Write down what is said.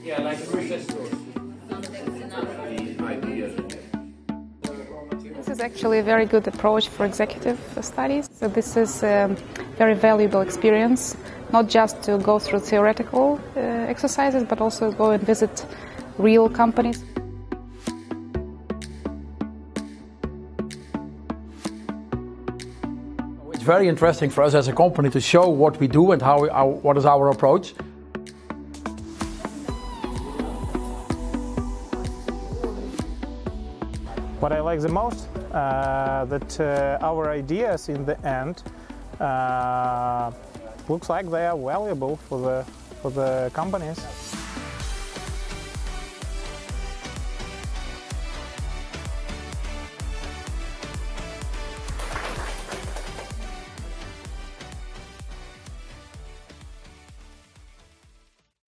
Yeah, like process stores. This is actually a very good approach for executive studies. So this is a very valuable experience, not just to go through theoretical exercises, but also go and visit real companies. It's very interesting for us as a company to show what we do and what is our approach. What I like the most, that our ideas in the end looks like they are valuable for the companies.